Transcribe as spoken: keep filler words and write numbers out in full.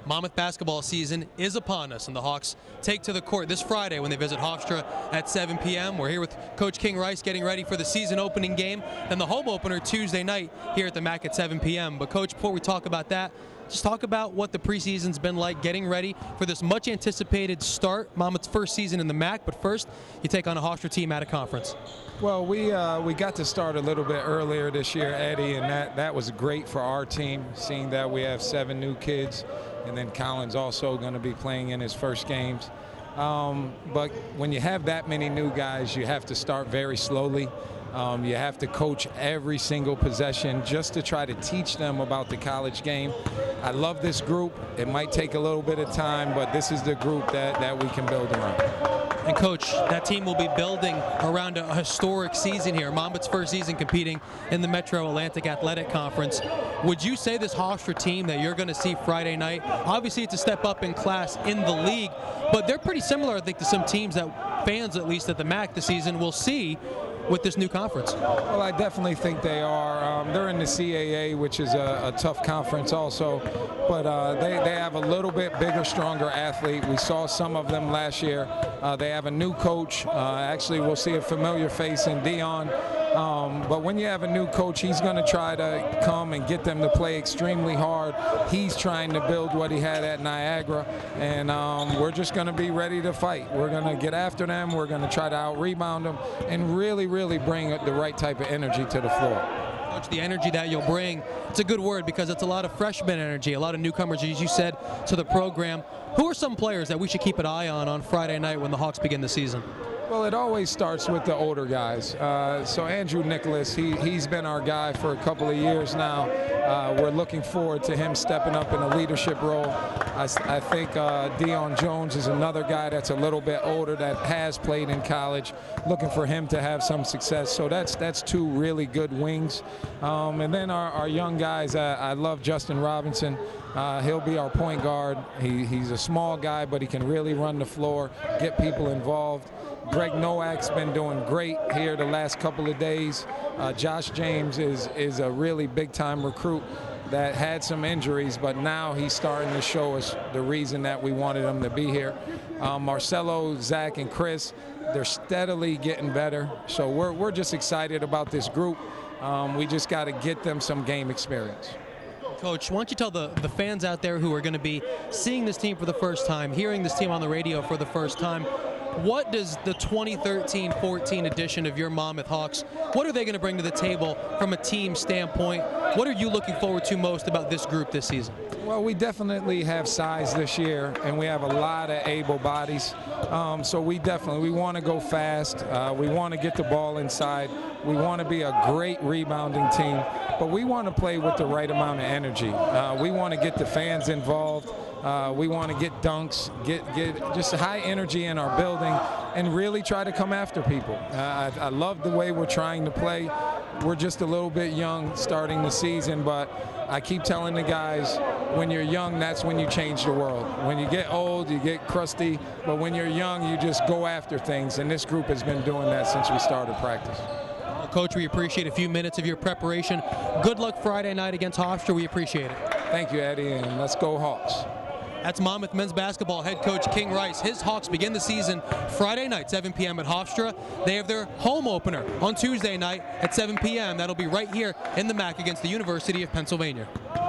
Monmouth basketball season is upon us, and the Hawks take to the court this Friday when they visit Hofstra at seven p m We're here with Coach King Rice getting ready for the season opening game, then the home opener Tuesday night here at the M A C at seven p m But Coach, before we talk about that, just talk about what the preseason's been like, getting ready for this much anticipated start, Monmouth's first season in the M A C. But first, you take on a Hofstra team at a conference. Well, we uh, we got to start a little bit earlier this year, Eddie, and that, that was great for our team, seeing that we have seven new kids, and then Colin's also going to be playing in his first games. Um, but when you have that many new guys, you have to start very slowly. Um, you have to coach every single possession just to try to teach them about the college game. I love this group. It might take a little bit of time, but this is the group that, that we can build around. And Coach, that team will be building around a historic season here. Monmouth's first season competing in the Metro Atlantic Athletic Conference. Would you say this Hofstra team that you're going to see Friday night, obviously it's a step up in class in the league, but they're pretty similar, I think, to some teams that fans, at least at the M A C this season, will see with this new conference? Well, I definitely think they are. Um, they're in the C A A, which is a, a tough conference also, but uh, they, they have a little bit bigger, stronger athlete. We saw some of them last year. Uh, they have a new coach. Uh, actually, we'll see a familiar face in Dion. Um, but when you have a new coach, he's going to try to come and get them to play extremely hard. He's trying to build what he had at Niagara, and um, we're just going to be ready to fight. We're going to get after them. We're going to try to out-rebound them and really, really bring the right type of energy to the floor. Coach, the energy that you'll bring, it's a good word because it's a lot of freshman energy, a lot of newcomers, as you said, to the program. Who are some players that we should keep an eye on on Friday night when the Hawks begin the season? Well, it always starts with the older guys. Uh, so Andrew Nicholas, he, he's been our guy for a couple of years now. Uh, we're looking forward to him stepping up in a leadership role. I, I think uh, Dion Jones is another guy that's a little bit older that has played in college. Looking for him to have some success. So that's that's two really good wings. Um, and then our, our young guys, uh, I love Justin Robinson. Uh, he'll be our point guard. He, he's a small guy, but he can really run the floor, get people involved. Greg Nowak's been doing great here the last couple of days. Uh, Josh James is, is a really big-time recruit that had some injuries, but now he's starting to show us the reason that we wanted him to be here. Um, Marcelo, Zach, and Chris, they're steadily getting better. So we're, we're just excited about this group. Um, we just got to get them some game experience. Coach, why don't you tell the, the fans out there who are going to be seeing this team for the first time, hearing this team on the radio for the first time, what does the twenty thirteen fourteen edition of your Monmouth Hawks, what are they going to bring to the table from a team standpoint? What are you looking forward to most about this group this season? Well, we definitely have size this year, and we have a lot of able bodies. Um, so we definitely, we want to go fast. Uh, we want to get the ball inside. We want to be a great rebounding team, but we want to play with the right amount of energy. Uh, we want to get the fans involved. Uh, we want to get dunks, get get just high energy in our building, and really try to come after people. Uh, I, I love the way we're trying to play. We're just a little bit young starting the season, but I keep telling the guys, when you're young, that's when you change the world. When you get old, you get crusty, but when you're young, you just go after things, and this group has been doing that since we started practice. Well, Coach, we appreciate a few minutes of your preparation. Good luck Friday night against Hofstra. We appreciate it. Thank you, Eddie, and let's go Hawks. That's Monmouth men's basketball head coach King Rice. His Hawks begin the season Friday night, seven p m at Hofstra. They have their home opener on Tuesday night at seven p m That'll be right here in the M A C against the University of Pennsylvania.